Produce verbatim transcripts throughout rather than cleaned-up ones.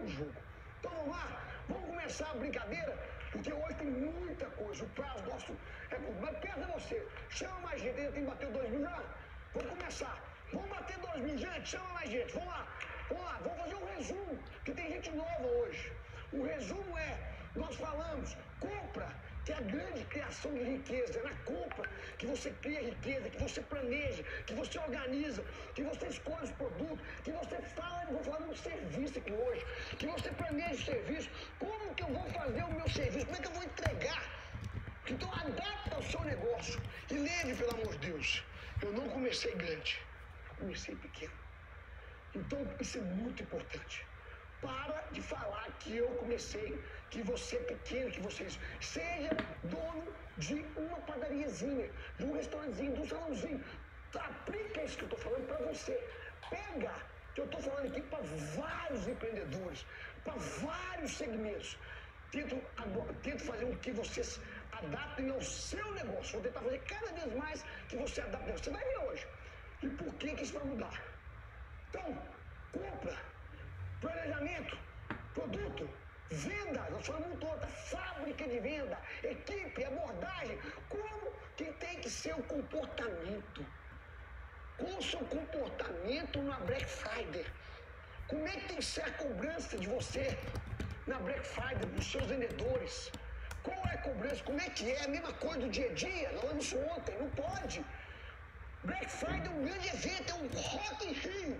o jogo. Então vamos lá, vamos começar a brincadeira, porque hoje tem muita coisa. O prazo nosso é curto. Mas pensa você, chama mais gente, ainda tem que bater dois mil já? Vamos começar. Vamos bater dois mil, gente, chama mais gente. Vamos lá, vamos lá, vamos fazer um resumo, que tem gente nova hoje. O resumo é, nós falamos, compra, que é a grande criação de riqueza, é na compra que você cria riqueza, que você planeja, que você organiza, que você escolhe os produtos, que você fala, eu vou falar do serviço aqui hoje, que você planeja o serviço, como que eu vou fazer o meu serviço, como é que eu vou entregar. Então adapta ao seu negócio e lembre, pelo amor de Deus, eu não comecei grande, eu comecei pequeno. Então isso é muito importante. Para de falar que eu comecei, que você é pequeno, que você... Seja dono de uma padariazinha, de um restaurantezinho, de um salãozinho. Aplica isso que eu estou falando para você. Pega, que eu estou falando aqui para vários empreendedores, para vários segmentos. Tento, tento fazer com que vocês adaptem ao seu negócio. Vou tentar fazer cada vez mais que você adapte. Você vai ver hoje. E por que que isso vai mudar? Então, compra. Planejamento, produto, venda, nós falamos toda, fábrica de venda, equipe, abordagem, como que tem que ser o comportamento? Qual o seu comportamento na Black Friday? Como é que tem que ser a cobrança de você na Black Friday, dos seus vendedores? Qual é a cobrança? Como é que é? A mesma coisa do dia a dia? Nós falamos isso ontem, não pode. Black Friday é um grande evento, é um Rock in Rio.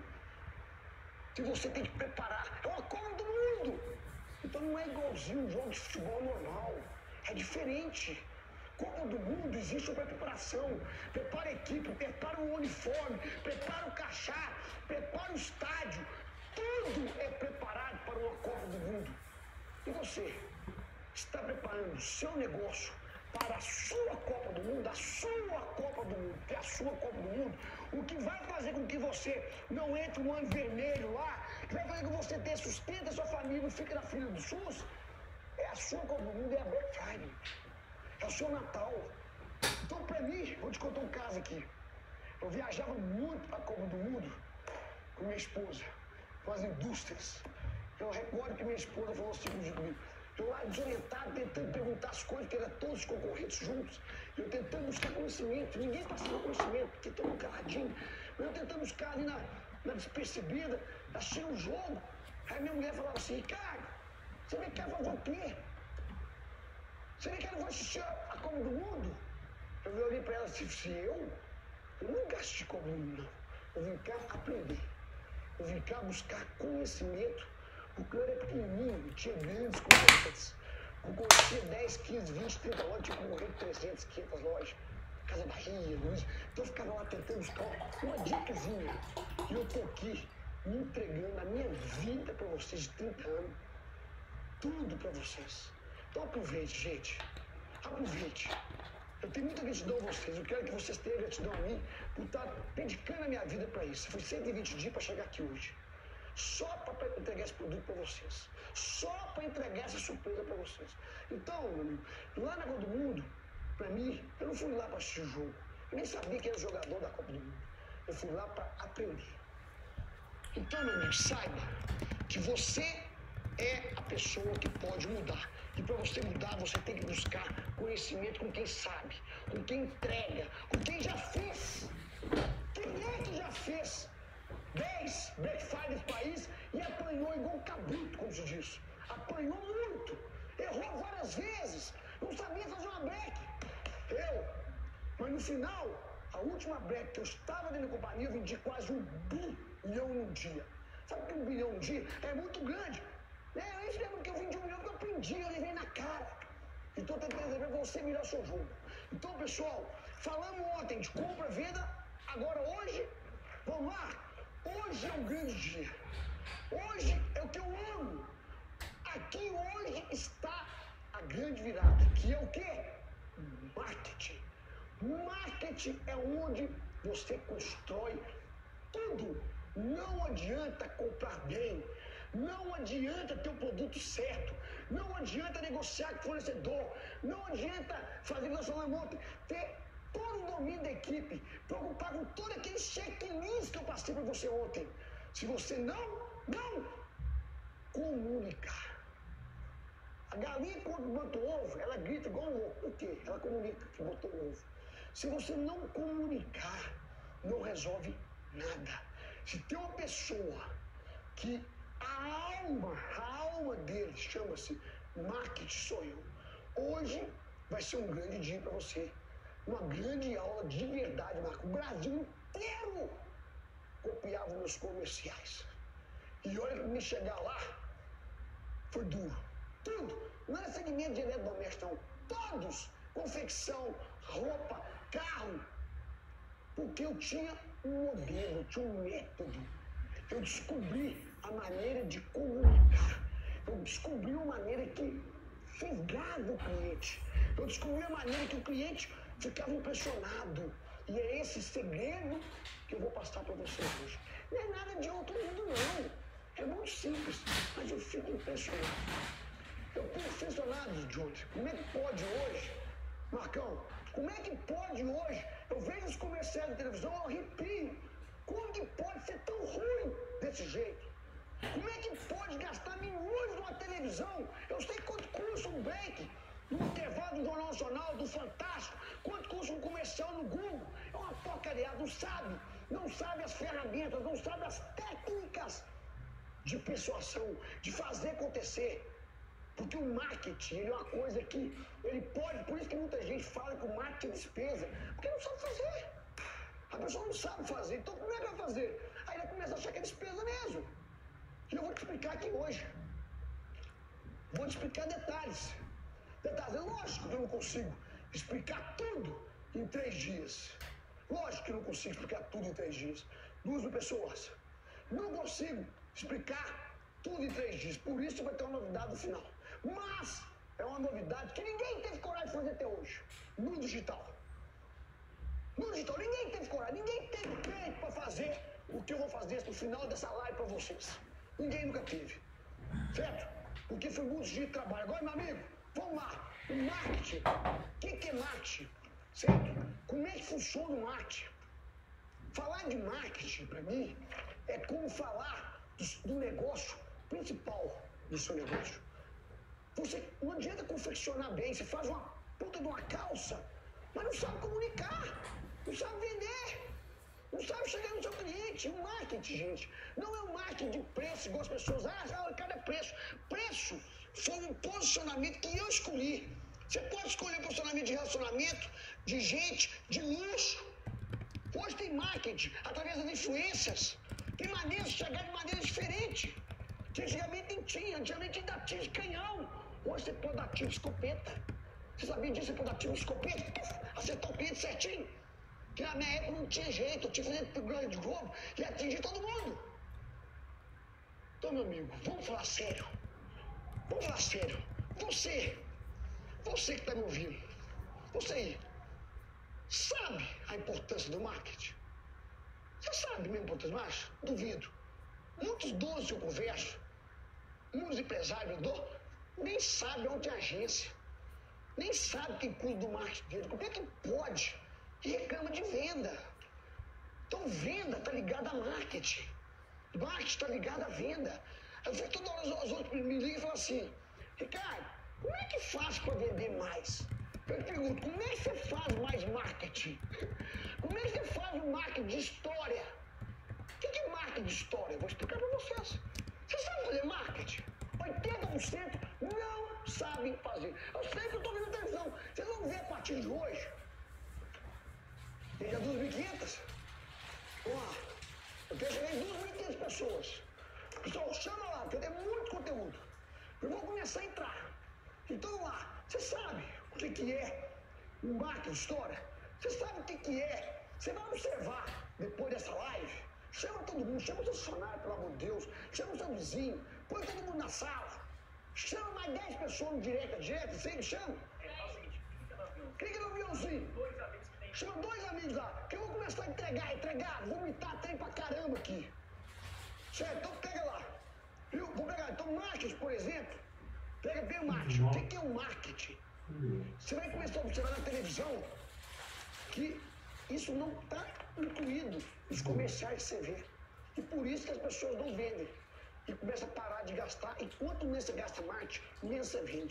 Que você tem que preparar, é uma Copa do Mundo. Então não é igualzinho um jogo de futebol normal, é diferente. Copa do Mundo existe uma preparação, prepara a equipe, prepara o uniforme, prepara o crachá, prepara o estádio, tudo é preparado para uma Copa do Mundo. E você está preparando o seu negócio para a sua Copa do Mundo, a sua Copa do Mundo, que é a sua Copa do Mundo, o que vai fazer com que você não entre no ano vermelho lá, que vai fazer com que você tenha sustenta a sua família, não fique na fila do SUS, é a sua Copa do Mundo, é a Black Friday, é o seu Natal. Então, para mim, vou te contar um caso aqui. Eu viajava muito para a Copa do Mundo com minha esposa, com as indústrias. Eu recordo que minha esposa falou assim comigo, eu lá desorientado, tentando perguntar as coisas, que eram todos os concorrentes juntos, eu tentando buscar conhecimento, ninguém passava conhecimento, porque todo mundo caladinho, mas eu tentando buscar ali na, na despercebida, achei um jogo, aí minha mulher falava assim, Ricardo, você vem cá fazer o quê? Você vem cá, eu vou assistir a Copa do Mundo? Eu olhei para ela e disse, eu? Eu nunca assisti Copa do Mundo, não. Eu vim cá aprender, eu vim cá buscar conhecimento. Porque eu era pequenininho, tinha grandes concorrentes. Concorria dez, quinze, vinte, trinta lojas, tinha concorrido trezentas, quinhentas lojas. Casa Bahia, Luiz. Então eu ficava lá tentando buscar uma dicasinha. E eu tô aqui me entregando a minha vida para vocês de trinta anos. Tudo para vocês. Então aproveite, gente. Aproveite. Eu tenho muita gratidão a vocês. Eu quero que vocês tenham gratidão a mim por estar dedicando a minha vida para isso. Foi cento e vinte dias para chegar aqui hoje. Só para entregar esse produto para vocês. Só para entregar essa surpresa para vocês. Então, meu amigo, lá na Copa do Mundo, para mim, eu não fui lá para assistir o jogo. Eu nem sabia que era jogador da Copa do Mundo. Eu fui lá para aprender. Então, meu amigo, saiba que você é a pessoa que pode mudar. E para você mudar, você tem que buscar conhecimento com quem sabe, com quem entrega, com quem já fez. Quem é que já fez dez Black Friday no país e apanhou igual um cabrito, como se diz. Apanhou muito, errou várias vezes, não sabia fazer uma Black. Eu, mas no final, a última Black que eu estava dentro da companhia, eu vendi quase um bilhão num dia. Sabe o que é um bilhão num dia? É muito grande. É isso mesmo que eu vendi um milhão que eu aprendi, eu levei na cara. Então, tentando resolver você virar seu jogo. Então, pessoal, falamos ontem de compra, venda, agora hoje, vamos lá. Hoje é um grande dia. Hoje é o que eu amo. Aqui hoje está a grande virada, que é o quê? Marketing. Marketing é onde você constrói tudo. Não adianta comprar bem. Não adianta ter o produto certo. Não adianta negociar com o fornecedor. Não adianta fazer nós falamos ontem, ter todo o domínio da equipe, preocupar com todo aquele checklist que eu passei para você ontem. Se você não, não, como quando bota o ovo, ela grita igual um louco. Por quê? Ela comunica que botou o ovo. Se você não comunicar, não resolve nada. Se tem uma pessoa que a alma, a alma dele chama-se marketing, sou eu. Hoje vai ser um grande dia para você. Uma grande aula de verdade, Marco. O Brasil inteiro copiava meus comerciais. E olha que me chegar lá, foi duro. Tudo. Não era segmento de eletrodoméstico, não. Todos. Confecção, roupa, carro. Porque eu tinha um modelo, eu tinha um método. Eu descobri a maneira de comunicar. Eu descobri uma maneira que fisgava o cliente. Eu descobri a maneira que o cliente ficava impressionado. E é esse segredo que eu vou passar para vocês hoje. Não é nada de outro mundo, não. É muito simples, mas eu fico impressionado. Eu fico impressionado, Jones. Como é que pode hoje, Marcão, como é que pode hoje? Eu vejo os comerciais de televisão, eu arrepio. Como que pode ser tão ruim desse jeito? Como é que pode gastar milhões numa televisão? Eu sei quanto custa um break no intervalo do Jornal Nacional, do Fantástico, quanto custa um comercial no Google. É uma porcaria, não sabe. Não sabe as ferramentas, não sabe as técnicas de persuasão, de fazer acontecer. Porque o marketing, ele é uma coisa que ele pode, por isso que muita gente fala que o marketing é despesa, porque não sabe fazer. A pessoa não sabe fazer, então como é que vai fazer? Aí vai começar a achar que é despesa mesmo. E eu vou te explicar aqui hoje. Vou te explicar detalhes. Detalhes, é lógico que eu não consigo explicar tudo em três dias. Lógico que eu não consigo explicar tudo em três dias. Duas mil pessoas. Não consigo explicar tudo em três dias. Por isso vai ter uma novidade no final. Mas é uma novidade que ninguém teve coragem de fazer até hoje. No digital. No digital, ninguém teve coragem, ninguém teve peito para fazer o que eu vou fazer no final dessa live para vocês. Ninguém nunca teve. Certo? Porque foi muitos dias de trabalho. Agora, meu amigo, vamos lá. O marketing. O que, que é marketing? Certo? Como é que funciona o marketing? Falar de marketing, para mim, é como falar do, do negócio principal do seu negócio. Você não adianta confeccionar bem, você faz uma puta de uma calça, mas não sabe comunicar, não sabe vender, não sabe chegar no seu cliente. O marketing, gente, não é um marketing de preço, igual as pessoas, ah, cada preço. Preço foi um posicionamento que eu escolhi. Você pode escolher um posicionamento de relacionamento, de gente, de luxo. Hoje tem marketing através das influências. Tem maneiras de chegar de maneira diferente. Que antigamente não tinha, antigamente ainda tinha de canhão. Hoje você pode dar tiro de escopeta. Você sabia disso? Você pode dar tiro de escopeta, acertar o cliente certinho. Que na minha época não tinha jeito, eu tinha que fazer programa de Globo e atingir todo mundo. Então, meu amigo, vamos falar sério. Vamos falar sério. Você, você que está me ouvindo, você aí, sabe a importância do marketing? Você sabe mesmo a importância do marketing? Duvido. Muitos donos que eu converso, muitos empresários eu dou, nem sabem onde é a agência. Nem sabe quem cuida do marketing dele. Como é que pode? E reclama de venda. Então, venda está ligada a marketing. Marketing está ligado à venda. Eu fico toda hora, os outros me ligam e falam assim, Ricardo, como é que faz para vender mais? Eu pergunto, como é que você faz mais marketing? Como é que você faz o marketing de história? O que é marketing de história? Eu vou explicar para vocês. Você sabe fazer marketing? oitenta por cento não sabem fazer. Eu sei que eu estou vendo televisão. Vocês vão ver a partir de hoje. Tem já duas mil e quinhentas? Vamos lá. Eu quero chegar em duas mil e quinhentas pessoas. Pessoal, chama lá, porque tem muito conteúdo. Eu vou começar a entrar. Então lá, você sabe o que, que é um marketing de história? Você sabe o que, que é? Você vai observar depois dessa live. Chama todo mundo, chama o seu funcionário, pelo amor de Deus. Chama o seu vizinho, põe todo mundo na sala. Chama mais dez pessoas no direct, direto, sempre chama. Clica no aviãozinho. Chama dois amigos lá, que eu vou começar a entregar, entregar, vomitar trem pra caramba aqui. Certo? Então pega lá. Eu vou pegar, então marketing, por exemplo. Pega bem o marketing. O que, que é o marketing? Você vai começar a observar na televisão que isso não está incluído nos comerciais que você vê. E por isso que as pessoas não vendem. E começa a parar de gastar. E quanto menos você gasta marketing, menos você vende.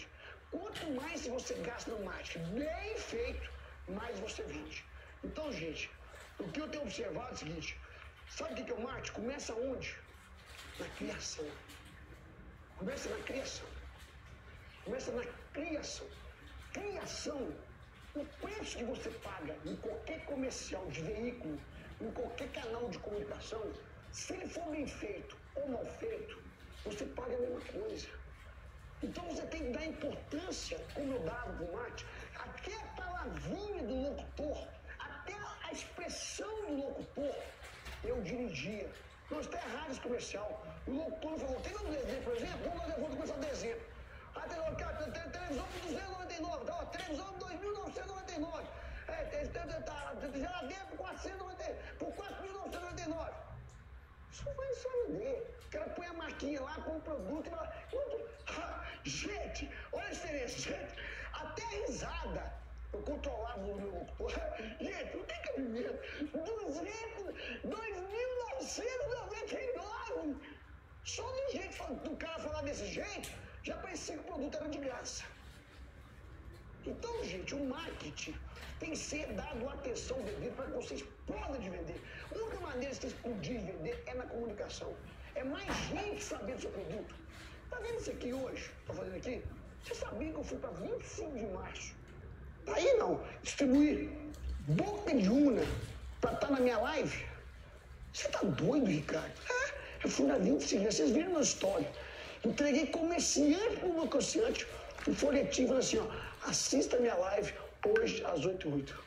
Quanto mais você gasta no marketing bem feito, mais você vende. Então, gente, o que eu tenho observado é o seguinte, sabe o que é o marketing? Começa onde? Na criação. Começa na criação. Começa na criação. Criação, o preço que você paga em qualquer comercial de veículo, em qualquer canal de comunicação, se ele for bem feito ou mal feito, você paga a mesma coisa. Então você tem que dar importância, como eu dava para o marketing, até a palavrinha do locutor, até a expressão do locutor, eu dirigia. Não está errado esse comercial. O locutor falou, tem um desenho, por exemplo, vamos, vamos começar o desenho. A televisão por duzentos e noventa e nove, tá, ó, televisão dois mil novecentos e noventa e nove, é, geladeira por quatrocentos e noventa, por quatro mil novecentos e noventa e nove. Isso não vai só vender. O cara põe a marquinha lá, põe o produto e fala... Gente, olha a diferença, gente. Até a risada eu controlava o meu locutor. Gente, não tem cabimento. dois mil novecentos e noventa e nove. Só do jeito do cara falar desse jeito, já parecia que o produto era de graça. Então, gente, o marketing tem que ser dado atenção devida para que vocês podem de vender. A única maneira de vocês poderem vender é na comunicação. É mais gente saber do seu produto. Tá vendo isso aqui hoje? Tô fazendo aqui? Você sabia que eu fui para vinte e cinco de março? Tá aí não. Distribuir boca de una para estar na minha live? Você tá doido, Ricardo? É, eu fui na vinte e cinco, vocês viram na história. Entreguei comerciante por comerciante, um folhetinho falando assim, ó, assista minha live hoje às oito e oito.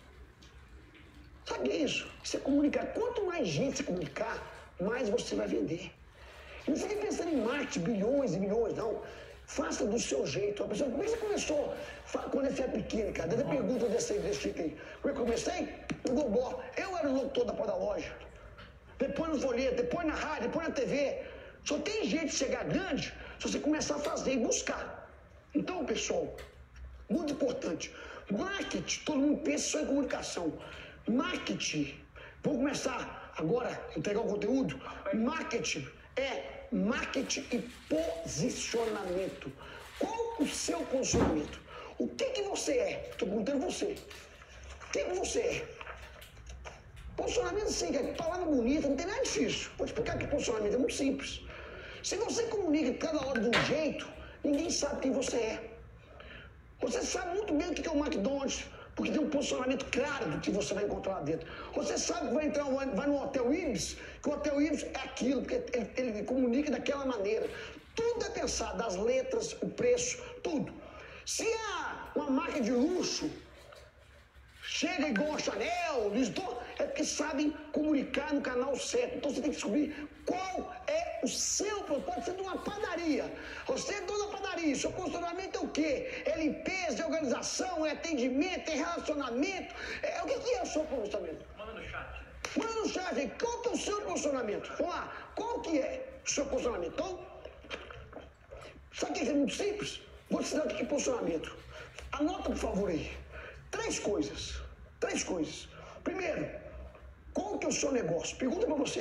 Sabe isso? Você comunicar. Quanto mais gente você comunicar, mais você vai vender. Não fique pensando em marketing, bilhões e milhões, não. Faça do seu jeito. A pessoa, como é que você começou? Quando você é pequeno, cara. Deve pergunta desse, desse jeito aí. Como é que eu comecei? No Gobó. Eu era o locutor da porta da loja. Depois no folheto, depois na rádio, depois na T V. Só tem jeito de chegar grande se você começar a fazer e buscar. Então, pessoal, muito importante. Marketing, todo mundo pensa só em comunicação. Marketing, vamos começar agora a entregar o conteúdo. Marketing é marketing e posicionamento. Qual o seu posicionamento? O que que você é? Estou perguntando você. O que que você é? Posicionamento, sim, que é palavra bonita, não tem nada difícil. Vou explicar que posicionamento é muito simples. Se você comunica cada hora de um jeito, ninguém sabe quem você é. Você sabe muito bem o que é o McDonald's, porque tem um posicionamento claro do que você vai encontrar lá dentro. Você sabe que vai entrar, vai no Hotel Ibis, que o Hotel Ibis é aquilo, porque ele, ele comunica daquela maneira. Tudo é pensado, as letras, o preço, tudo. Se há uma marca de luxo chega igual a Chanel, Louis Vuitton, é porque sabem comunicar no canal certo. Então você tem que descobrir qual é o seu produto. Pode ser de uma padaria. Você é dono da padaria, seu posicionamento é o quê? É limpeza, é organização, é atendimento, é relacionamento. É, o que, que é o seu posicionamento? Manda no chat. Manda no chat aí, qual que é o seu posicionamento? Vamos lá, qual que é o seu posicionamento? Então, sabe o que é muito simples? Vou te ensinar o que é posicionamento. Anota, por favor, aí. Três coisas. Três coisas. Primeiro, qual que é o seu negócio? Pergunta para você.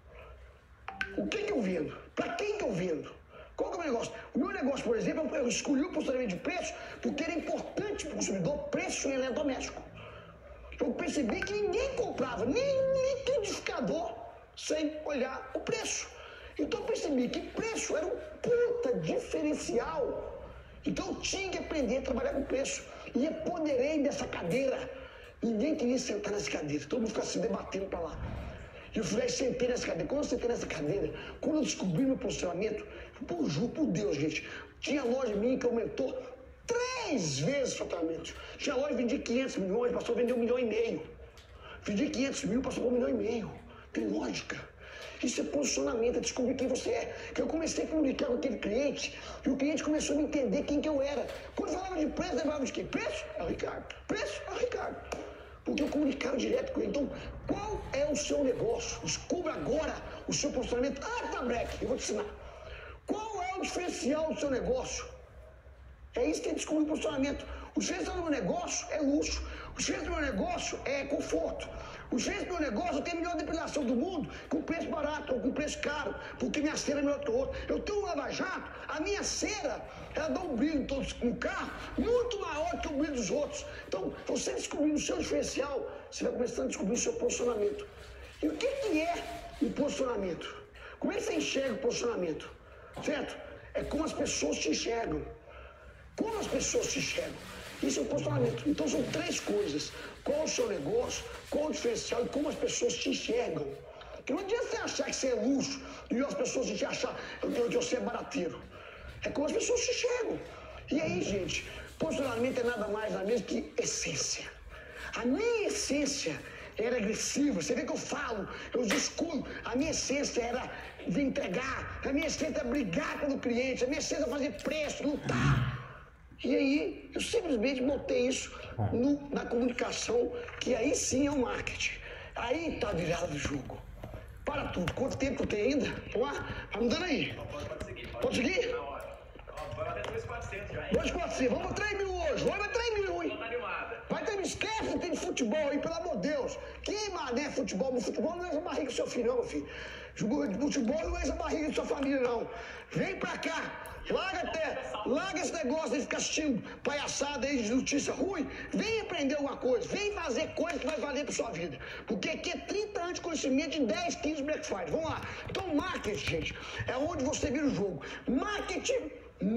O que que eu vendo? Para quem que eu vendo? Qual que é o meu negócio? O meu negócio, por exemplo, eu escolhi o posicionamento de preço porque era importante para o consumidor preço em eletrodoméstico. Eu percebi que ninguém comprava, nem liquidificador, sem olhar o preço. Então eu percebi que preço era um puta diferencial. Então eu tinha que aprender a trabalhar com preço. E apoderei dessa cadeira. Ninguém queria sentar nessa cadeira. Todo mundo ficava se debatendo para lá. E eu fui lá e sentei nessa cadeira. Quando eu sentei nessa cadeira, quando eu descobri meu posicionamento, por juro, por Deus, gente, tinha loja minha que aumentou três vezes o faturamento. Tinha loja que vendia quinhentos milhões, passou a vender um milhão e meio. Vendia quinhentos mil, passou para um milhão e meio. Tem lógica. Isso é posicionamento, é descobrir quem você é. Que eu comecei a comunicar com aquele cliente e o cliente começou a me entender quem que eu era. Quando eu falava de preço, eu falava de quem? Preço? É o Ricardo. Preço? É o Ricardo. Porque eu comunicava direto com ele. Então, qual é o seu negócio? Descubra agora o seu posicionamento. Ah, tá, Black, eu vou te ensinar. Qual é o diferencial do seu negócio? É isso que é descobrir o posicionamento. O diferencial do meu negócio é luxo. O diferencial do meu negócio é conforto. O diferencial do meu negócio tem a melhor depilação do mundo, com preço barato ou com preço caro, porque minha cera é melhor que o outro. Eu tenho um lava-jato, a minha cera, ela dá um brilho todo no carro muito maior que o brilho dos outros. Então, você descobrindo o seu diferencial, você vai começando a descobrir o seu posicionamento. E o que, que é o posicionamento? Como é que você enxerga o posicionamento? Certo? É como as pessoas te enxergam. Como as pessoas te enxergam. Isso é o posicionamento. Então são três coisas. Qual o seu negócio, qual o diferencial e como as pessoas te enxergam. Porque não adianta você achar que você é luxo e as pessoas te achar que você é barateiro. É como as pessoas te enxergam. E aí, gente, posicionamento é nada mais nada menos que essência. A minha essência era agressiva. Você vê que eu falo, eu descuido. A minha essência era de entregar. A minha essência era brigar pelo cliente. A minha essência era fazer preço, lutar. E aí, eu simplesmente botei isso no, na comunicação, que aí sim é o marketing. Aí tá virado do jogo. Para tudo. Quanto tempo eu tenho ainda? Vamos lá? Vai mudando aí. Pode seguir. Pode seguir? Na hora. Vai bater dois mil e quatrocentos já, hein? dois mil e quatrocentos. Vamos para três mil hoje. Vamos para três mil, hein? Tô animada. Vai ter, me esquece que tem de futebol aí, pelo amor de Deus. Que mané futebol? O futebol não é essa barriga do seu filho, não, meu filho. Futebol não é essa barriga da sua família, não. Vem pra cá. Larga até, larga esse negócio de ficar assistindo palhaçada aí de notícia ruim. Vem aprender alguma coisa, vem fazer coisa que vai valer pra sua vida. Porque aqui é trinta anos de conhecimento de dez, quinze Black Friday. Vamos lá. Então, marketing, gente, é onde você vira o jogo. Marketing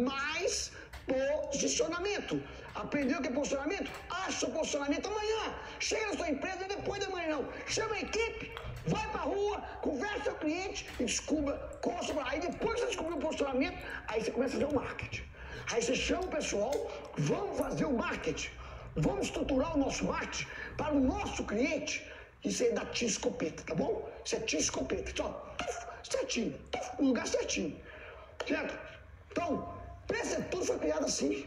mais posicionamento. Aprendeu o que é posicionamento? Acha o posicionamento amanhã. Chega na sua empresa depois da manhã, não. Chama a equipe. Vai pra rua, conversa com o seu cliente e descubra qual é o seu... Aí depois que você descobriu o posicionamento, aí você começa a fazer o marketing. Aí você chama o pessoal, vamos fazer o marketing. Vamos estruturar o nosso marketing para o nosso cliente. Isso aí dá tiro escopeta, tá bom? Isso é tiro escopeta. Então, certinho, no lugar certinho. Certo? Então, presta tudo foi criado assim.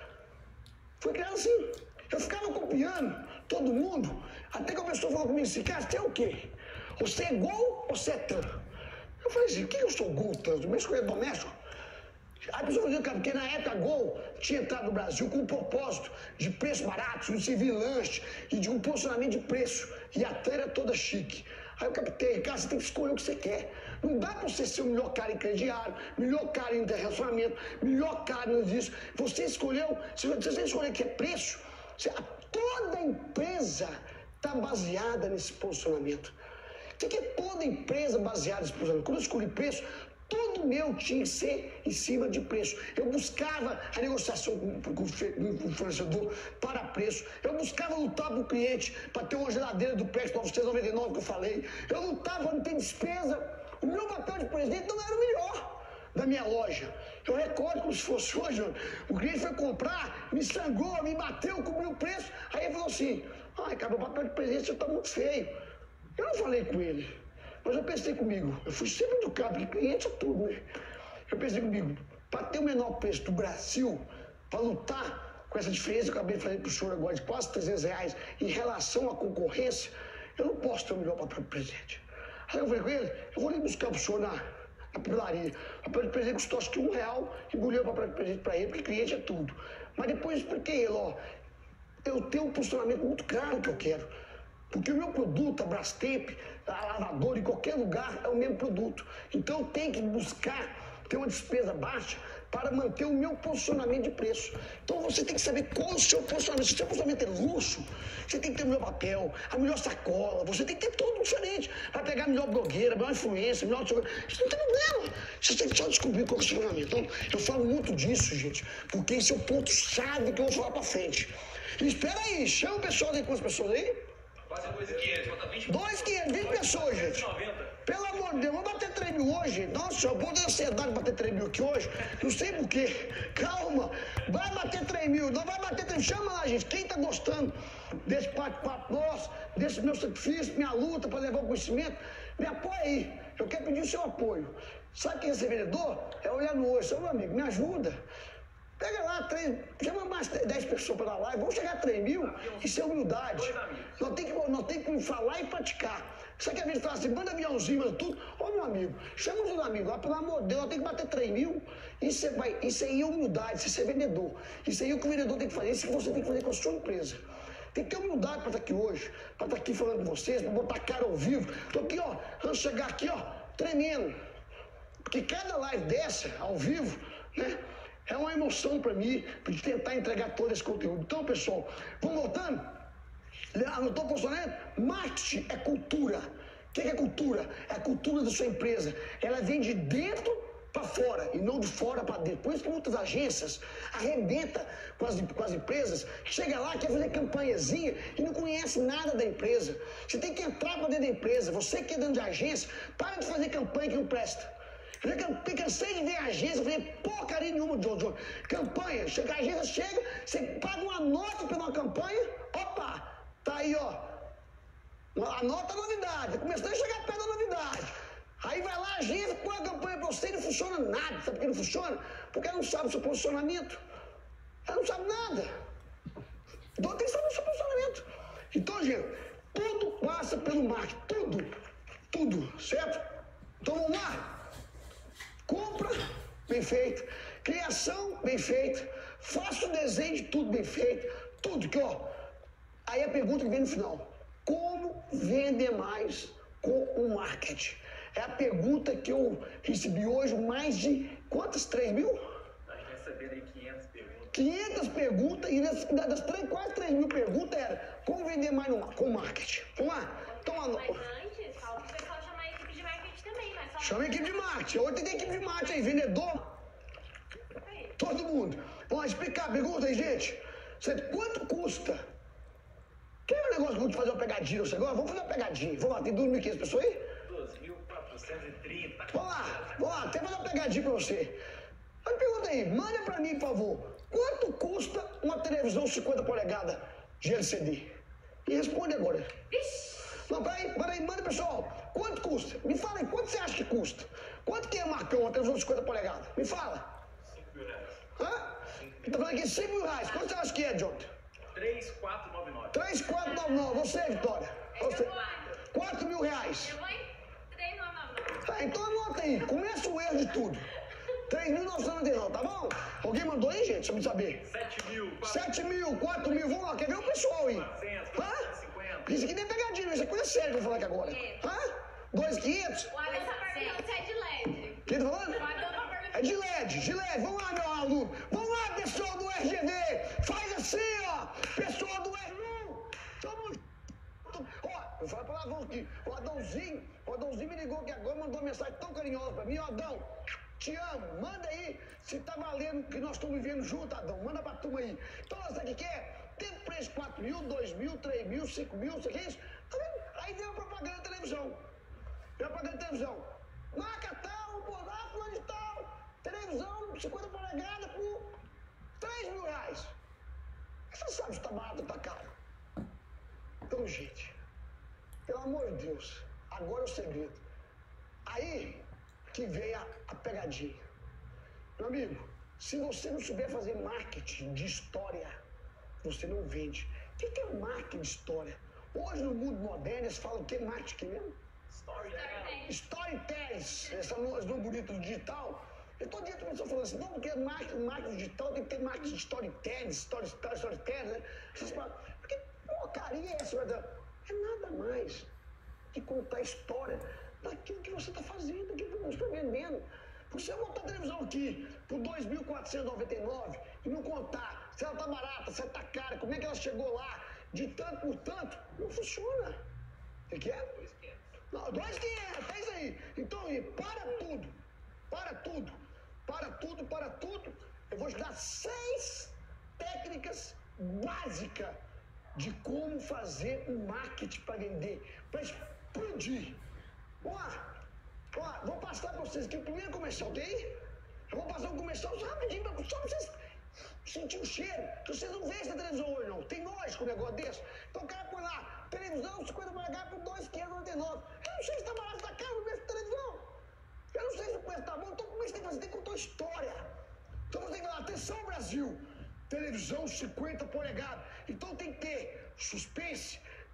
Foi criado assim. Eu ficava copiando todo mundo, até que a pessoa falou comigo assim, cara, você é o quê? Você é gol ou você é tanto? Eu falei assim, o que eu sou gol tanto? Meu escolher doméstico? Aí a pessoa falou, cara, porque na época gol tinha entrado no Brasil com um propósito de preço barato, de servir lanche e de um posicionamento de preço. E a tela é toda chique. Aí eu captei, cara, você tem que escolher o que você quer. Não dá pra você ser o melhor cara em crediário, melhor cara em relacionamento, melhor cara nisso. Você escolheu, se você escolher que é preço, você, toda empresa está baseada nesse posicionamento. O que é toda empresa baseada nesse posicionamento? Quando eu escolhi preço, tudo meu tinha que ser em cima de preço. Eu buscava a negociação com, com, com o fornecedor para preço. Eu buscava lutar para o cliente para ter uma geladeira do P E X novecentos e noventa e nove que eu falei. Eu lutava para não ter despesa. O meu papel de presidente não era o melhor da minha loja. Eu recordo como se fosse hoje. O cliente foi comprar, me sangrou, me bateu, cobriu o preço. Aí ele falou assim, ai, cara, o papel de presidente está muito feio. Eu não falei com ele, mas eu pensei comigo. Eu fui sempre educado, porque cliente é tudo, né? Eu pensei comigo, para ter o menor preço do Brasil, para lutar com essa diferença que eu acabei de fazer para o senhor agora de quase trezentos reais em relação à concorrência, eu não posso ter o melhor papel de presente. Aí eu falei com ele, eu vou ali buscar para o senhor na, na papelaria. O papel de presente custou acho que um real, engoliu o papel de presente para ele, porque cliente é tudo. Mas depois eu expliquei ele, ó, eu tenho um posicionamento muito claro que eu quero. Porque o meu produto, a Brastemp, a lavadora, em qualquer lugar, é o mesmo produto. Então eu tenho que buscar ter uma despesa baixa para manter o meu posicionamento de preço. Então você tem que saber qual é o seu posicionamento. Se o seu posicionamento é luxo, você tem que ter o melhor papel, a melhor sacola, você tem que ter tudo diferente. Para pegar a melhor blogueira, a melhor influência, a melhor... Isso não tem problema. Você tem que só descobrir qual é o seu posicionamento. Então eu falo muito disso, gente, porque esse é o ponto-chave que eu vou falar para frente. E espera aí, chama o pessoal aí, quantas pessoas aí? Quase dois mil e quinhentos, falta vinte. dois mil e quinhentos, vinte pessoas, gente. Pelo amor de Deus, vamos bater três mil hoje? Nossa, eu vou ter ansiedade de bater três mil aqui hoje. Não sei por quê. Calma, vai bater três mil, não vai bater três mil. Chama lá, gente. Quem tá gostando desse bate-papo nosso, desse meu sacrifício, minha luta para levar o conhecimento, me apoia aí. Eu quero pedir o seu apoio. Sabe quem é ser vendedor? É olhar no olho. Seu amigo, me ajuda. Pega lá, três, chama mais dez pessoas para dar live, vamos chegar a três mil, isso é humildade. Nós temos que, nós temos que falar e praticar. Você quer ver ele falar assim, manda aviãozinho, manda tudo? Ô, meu amigo, chama os amigos, ó, pelo amor de Deus, eu tenho que bater três mil. Isso, vai, isso aí é humildade, isso é ser vendedor. Isso aí é o que o vendedor tem que fazer, isso que você tem que fazer com a sua empresa. Tem que ter humildade para estar aqui hoje, para estar aqui falando com vocês, para botar a cara ao vivo. Tô aqui, ó, vamos chegar aqui, ó, tremendo. Porque cada live dessa, ao vivo, né, é uma emoção para mim, de tentar entregar todo esse conteúdo. Então, pessoal, vamos voltando? Anotou, funcionando? Marketing é cultura. O que é cultura? É a cultura da sua empresa. Ela vem de dentro para fora e não de fora para dentro. Por isso que muitas agências arrebentam com as, com as empresas, chega lá, quer fazer campanhazinha e não conhece nada da empresa. Você tem que entrar para dentro da empresa. Você que é dentro de agência, para de fazer campanha que não presta. Eu cansei de ver a agência, fazer porcaria nenhuma, John John. Campanha, chega, a agência chega, você paga uma nota pela campanha, opa, tá aí, ó. A nota é novidade, começando a chegar perto da novidade. Aí vai lá a agência, põe a campanha pra você e não funciona nada. Sabe por que não funciona? Porque ela não sabe o seu posicionamento. Ela não sabe nada. Então tem que saber o seu posicionamento. Então, gente, tudo passa pelo marketing. Tudo. Tudo. Certo? Então vamos lá? Compra, bem feito. Criação, bem feito. Faça o desenho de tudo bem feito. Tudo que, ó. Aí a pergunta que vem no final. Como vender mais com o marketing? É a pergunta que eu recebi hoje, mais de quantas? três mil? Nós recebemos aí quinhentas perguntas. quinhentas perguntas, e das, das três, quase três mil perguntas era como vender mais no, com marketing. Vamos lá? Então, Mas antes, fala pro pessoal chamar a equipe de marketing também, mas só... Chama a equipe de marketing. Hoje tem equipe de marketing aí, vendedor. Aí. Todo mundo. Vamos explicar a pergunta aí, gente. Você, quanto custa? Quer um negócio que eu vou te fazer uma pegadinha você agora? Vamos fazer uma pegadinha. Vamos lá, tem duas mil e quinhentas pessoas aí? doze mil quatrocentos e trinta. Vamos lá, vamos lá, tem que fazer uma pegadinha pra você. Mas pergunta aí, manda pra mim, por favor. Quanto custa uma televisão cinquenta polegadas de L C D? E responde agora. Vixe! Não, peraí, peraí, manda pessoal. Quanto custa? Me fala aí, quanto você acha que custa? Quanto que é, Marcão, uma televisão de cinquenta polegadas? Me fala. cinco mil reais. Hã? Ele tá falando aqui cinco mil reais. Quanto você acha que é, John? três mil quatrocentos e noventa e nove. três, quatro, nove, nove. Você, Vitória? Você. Eu vou... quatro mil reais. Eu vou em três mil novecentos e noventa e nove. Tá, então anota aí. Começa o erro de tudo. três mil novecentos e noventa e nove, tá bom? Alguém mandou aí, gente? Só pra me saber. sete mil. sete mil, quatro mil. Vamos lá, quer ver o pessoal aí? quatrocentos, Hã? quatrocentos e cinquenta. Isso aqui nem pegadinha, isso é coisa séria que eu vou falar aqui agora. Hã? dois mil e quinhentos? O Alisson tá perguntando se é de L E D. Quem tá falando? O Adão tá perguntando... É de L E D, de L E D. Vamos lá, meu aluno. Vamos lá, pessoal do R G V. Faz assim, ó. Pessoal do R um. Tamo junto. Ó, eu falo palavrão aqui. O Adãozinho, o Adãozinho me ligou aqui agora, mandou uma mensagem tão carinhosa pra mim. Ó, Adão, te amo. Manda aí se tá valendo que nós estamos vivendo junto, Adão. Manda pra turma aí. Então, sabe o que é? Tem preço quatro mil, dois mil, três mil, cinco mil, isso aqui é isso. Tá vendo? Aí vem a propaganda da televisão. Vem a propaganda da televisão. Marca tal, por lá, fulano de tal. Televisão, cinquenta polegadas por três mil reais. Você sabe se tá barato ou tá caro. Então, gente, pelo amor de Deus, agora é o segredo. Aí que vem a, a pegadinha. Meu amigo, se você não souber fazer marketing de história, você não vende. O que é marketing de história? Hoje, no mundo moderno, eles falam que é marketing mesmo? Storytelling. Storytelling, essa nome bonito do digital. Eu todo dia começou falando assim, não, porque marketing, marketing digital tem que ter marketing de storytelling, story, story, storytelling, né? Essas palavras. Porque porcaria é essa? É nada mais que contar a história daquilo que você está fazendo, daquilo que você está vendendo. Porque se eu botar a televisão aqui por dois mil quatrocentos e noventa e nove e não contar se ela está barata, se ela está cara, como é que ela chegou lá, de tanto por tanto, não funciona. O que, que é? dois mil e quinhentos. Não, dois mil e quinhentos, é isso aí. Então, e para tudo, para tudo, para tudo, para tudo. Eu vou te dar seis técnicas básicas de como fazer um marketing para vender, para explodir. Vamos lá, vamos lá, vou passar para vocês aqui o primeiro comercial, tem aí? Eu vou passar um comercial só rapidinho, só para vocês sentir o cheiro, que vocês não veem essa televisão hoje não. Tem lógico um negócio desse. Então o cara põe lá, televisão cinquenta polegadas por dois mil quinhentos e noventa e nove. Eu não sei se está barato, está caro, não vejo televisão. Eu não sei se o preço está bom, então como é que você tem que fazer? Tem que contar história. Então você tem que falar, atenção Brasil, televisão cinquenta polegadas. Então tem que ter suspense,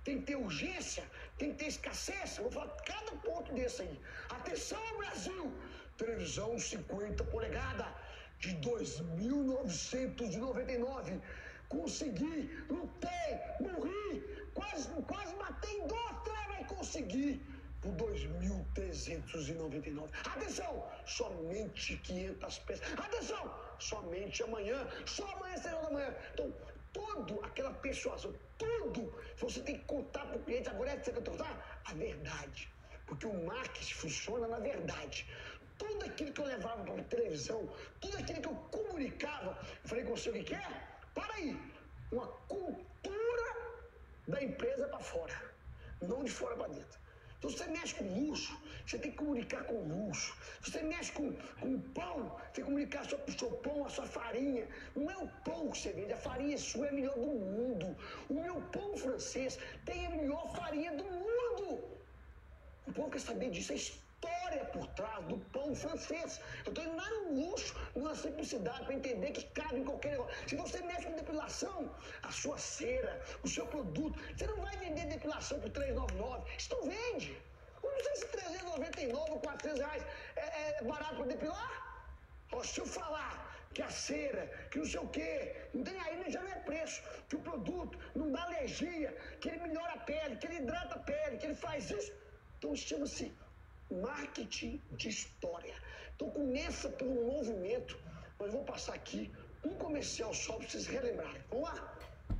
tem que ter urgência, tem que ter escassez. Eu vou falar cada ponto desse aí. Atenção, Brasil! Televisão cinquenta polegadas de dois mil novecentos e noventa e nove. Consegui, lutei, morri, quase, quase matei indústria, vai conseguir por dois mil trezentos e noventa e nove. Atenção, somente quinhentas peças. Atenção, somente amanhã, só amanhã, seis horas da manhã. Então, tudo, aquela persuasão, tudo, você tem que contar para o cliente. Agora é que você tem que contar a verdade, porque o marketing funciona na verdade. Tudo aquilo que eu levava para a televisão, tudo aquilo que eu comunicava, eu falei com você, o que que é? Para aí, uma cultura da empresa para fora, não de fora para dentro. Então, se você mexe com luxo, você tem que comunicar com luxo. Se você mexe com, com pão, você tem que comunicar sobre o seu pão, a sua farinha. Não é o pão que você vende, a farinha sua é a melhor do mundo. O meu pão francês tem a melhor farinha do mundo. O povo quer saber disso, é história por trás do pão francês. Eu estou indo lá no luxo, numa simplicidade, para entender que cabe em qualquer negócio. Se você mexe com depilação, a sua cera, o seu produto, você não vai vender depilação por trezentos e noventa e nove. Isso não vende. Eu não sei se trezentos e noventa e nove ou quatrocentos reais é, é barato para depilar. Ó, se eu falar que a cera, que não sei o quê, não tem aí, já não é preço, que o produto não dá alergia, que ele melhora a pele, que ele hidrata a pele, que ele faz isso. Então chama-se marketing de história. Então começa por um movimento, mas eu vou passar aqui um comercial só para vocês relembrarem. Vamos lá?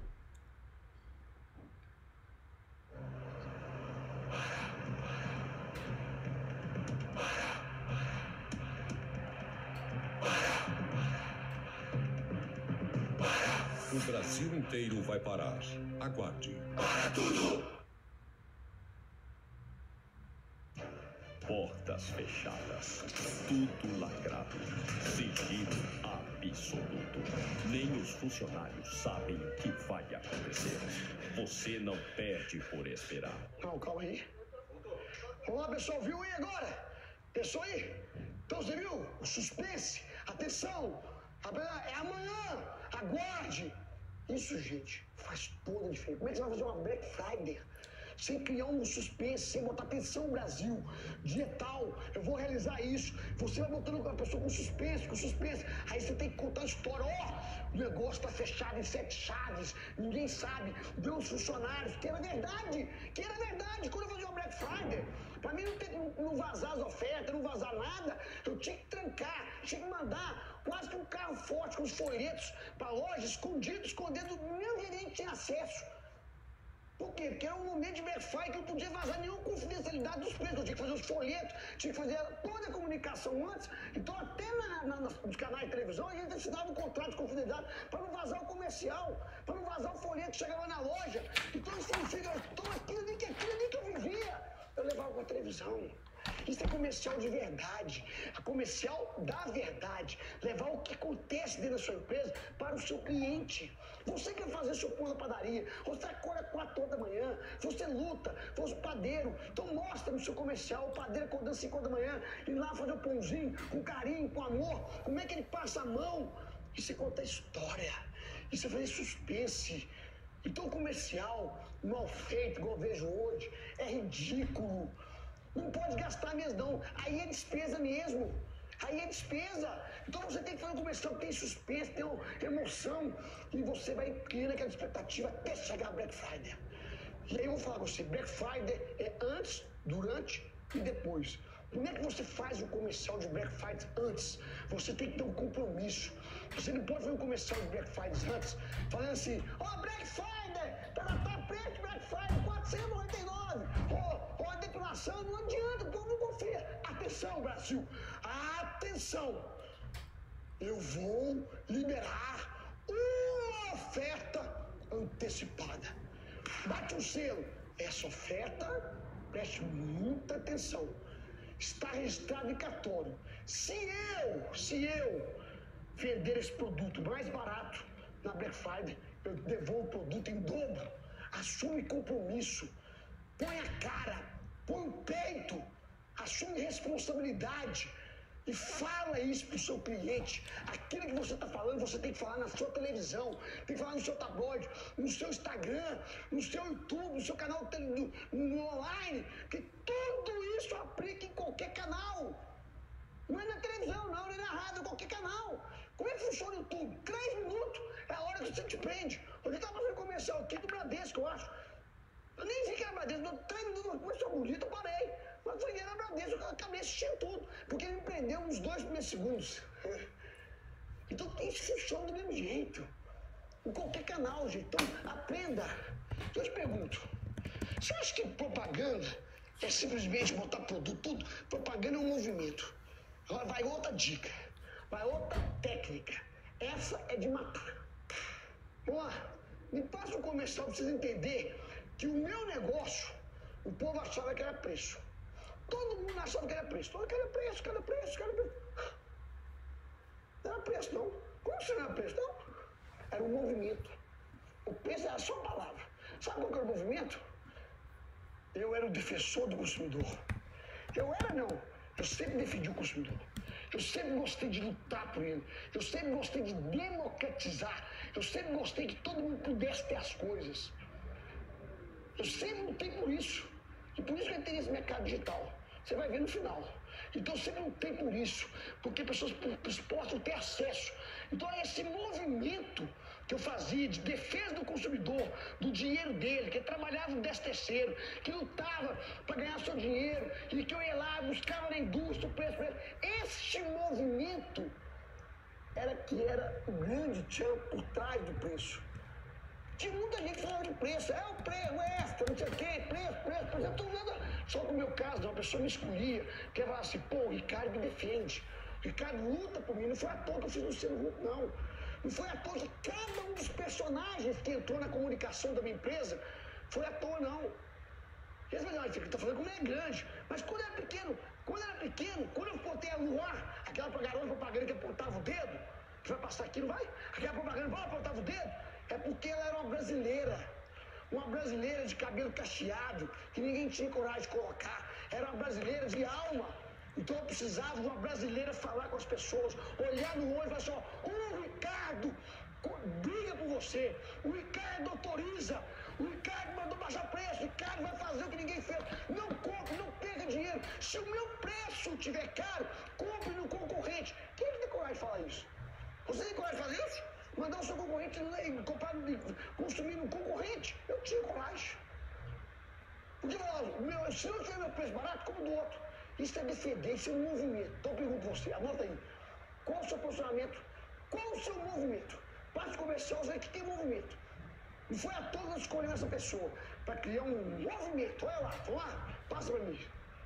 O Brasil inteiro vai parar. Aguarde. Para tudo! Portas fechadas, tudo lacrado, sigilo absoluto. Nem os funcionários sabem o que vai acontecer. Você não perde por esperar. Não, calma aí. Vamos lá, pessoal, viu aí agora? Pessoal aí? Então você viu? O suspense, atenção, é amanhã, aguarde. Isso, gente, faz toda a diferença. Como é que você vai fazer uma Black Friday sem criar um suspense, sem botar atenção no Brasil? Dia tal, eu vou realizar isso. Você vai botando a pessoa com suspense, com suspense. Aí você tem que contar a história. Ó, oh, o negócio tá fechado em sete chaves, ninguém sabe. Deu os funcionários, que era verdade, que era verdade. Quando eu fazia uma Black Friday, pra mim não, ter, não vazar as ofertas, não vazar nada, eu tinha que trancar, tinha que mandar quase que um carro forte com os folhetos pra loja, escondido, escondendo, meu gerente tinha acesso. Por quê? Porque era um momento de Black Friday que eu não podia vazar nenhuma confidencialidade dos preços. Eu tinha que fazer os folhetos, tinha que fazer toda a comunicação antes. Então, até na, na, nos canais de televisão, a gente assinava um contrato de confidencialidade para não vazar o comercial, para não vazar o folheto que chegava na loja. Então, isso significa, então, aquilo ali que aquilo ali que eu vivia, eu levava para a televisão. Isso é comercial de verdade, é comercial da verdade, levar o que acontece dentro da sua empresa para o seu cliente. Você quer fazer seu pão na padaria, você acorda quatro horas da manhã, você luta, você é padeiro, então mostra no seu comercial o padeiro acordando cinco horas da manhã, ir lá fazer o pãozinho com carinho, com amor, como é que ele passa a mão. Isso é contar história, isso é fazer suspense. Então comercial mal feito, igual eu vejo hoje, é ridículo. Não pode gastar mesmo, não. Aí é despesa mesmo. Aí é despesa. Então você tem que fazer um comercial que tem suspense, tem emoção. E você vai criando aquela expectativa até chegar a Black Friday. E aí eu vou falar com você, Black Friday é antes, durante e depois. Como é que você faz um comercial de Black Friday antes? Você tem que ter um compromisso. Você não pode fazer um comercial de Black Friday antes, falando assim, ó, oh, Black Friday, tá na preço Black Friday, quatrocentos e noventa e nove. Ó, ó, a depilação, não adianta, o povo não confia. Atenção, Brasil, atenção. Eu vou liberar uma oferta antecipada. Bate um selo. Essa oferta, preste muita atenção. Está registrado em cartório. Se eu, se eu vender esse produto mais barato na Black Friday, eu devolvo o produto em dobro. Assume compromisso. Põe a cara, põe o peito, assume responsabilidade. E fala isso pro seu cliente. Aquilo que você está falando, você tem que falar na sua televisão, tem que falar no seu tabloide, no seu Instagram, no seu YouTube, no seu canal no, no online, que tudo isso aplica em qualquer canal. Não é na televisão, não, não é na rádio, é qualquer canal. Como é que funciona o YouTube? Três minutos é a hora que você te prende. Eu estava fazendo comercial aqui do Bradesco, eu acho. Eu nem vi que era Bradesco, deu três minutos, começou bonito, eu parei. Mas foi era Bradesco, eu acabei assistindo tudo, porque ele me prendeu uns dois primeiros segundos. Então isso funciona do mesmo jeito. Em qualquer canal, gente. Então aprenda. Eu te pergunto, você acha que propaganda é simplesmente botar produto, tudo? Propaganda é um movimento. Agora vai outra dica, vai outra técnica. Essa é de matar. Vamos lá, me passa um comercial para vocês entenderem que o meu negócio, o povo achava que era preço. Todo mundo achava que era preço. Todo que era preço, que era preço, que era preço. Não era preço, não. Como assim não era preço? Não. Era um movimento. O preço era só a palavra. Sabe qual que era o movimento? Eu era o defensor do consumidor. Eu era, não. Eu sempre defendi o consumidor. Eu sempre gostei de lutar por ele. Eu sempre gostei de democratizar. Eu sempre gostei que todo mundo pudesse ter as coisas. Eu sempre lutei por isso. E por isso que eu entrei nesse mercado digital. Você vai ver no final. Então eu sempre lutei por isso. Porque pessoas possam ter acesso. Então é esse movimento que eu fazia de defesa do consumidor, do dinheiro dele, que trabalhava no décimo terceiro, que lutava para ganhar seu dinheiro, e que eu ia lá, buscava na indústria o preço, preço. Este movimento era que era o grande tchan por trás do preço. Tinha muita gente falando de preço, é o preço, o extra, não sei o quê, preço, preço, preço, eu tô vendo. Só que no meu caso, uma pessoa me escolhia, que ia falar assim, pô, o Ricardo me defende, o Ricardo luta por mim, não foi à toa que eu fiz no Luciano Huck, não. Não foi à toa que cada um dos personagens que entrou na comunicação da minha empresa, foi à toa, não. Eles falaram, ah, tá falando como ele é grande, mas quando eu era pequeno, quando eu era pequeno, quando eu botei a Luar, aquela garota propaganda que apontava o dedo, que vai passar aqui, não vai? Aquela propaganda, vai apontava o dedo, é porque ela era uma brasileira, uma brasileira de cabelo cacheado, que ninguém tinha coragem de colocar, era uma brasileira de alma. Então eu precisava de uma brasileira falar com as pessoas, olhar no olho e falar assim, ó, o Ricardo briga por você, o Ricardo autoriza, o Ricardo mandou baixar preço, o Ricardo vai fazer o que ninguém fez. Não compre, não perca dinheiro. Se o meu preço estiver caro, compre no concorrente. Quem tem coragem de falar isso? Você tem coragem de fazer isso? Mandar o seu concorrente comprar, consumir no concorrente? Eu tinha coragem. Porque meu, se não tiver meu preço barato, compro do outro. Isso é defender, isso é um movimento. Então eu pergunto você, anota aí. Qual o seu posicionamento? Qual o seu movimento? Parte comercial, você que tem movimento. Não foi à toa que eu escolhi essa pessoa para criar um movimento. Olha lá, vamos lá, passa para mim.